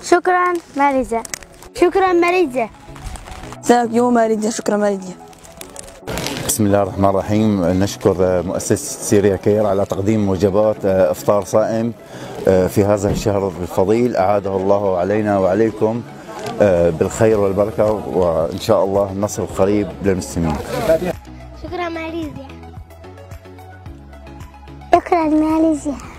شكرا ماليزيا. شكرا ماليزيا. ثانك يو ماليزيا. شكرا ماليزيا. بسم الله الرحمن الرحيم. نشكر مؤسسة سيريا كير على تقديم وجبات إفطار صائم في هذا الشهر الفضيل. أعاده الله علينا وعليكم بالخير والبركة، وإن شاء الله النصر القريب للمسلمين. شكرا ماليزيا. شكرا ماليزيا.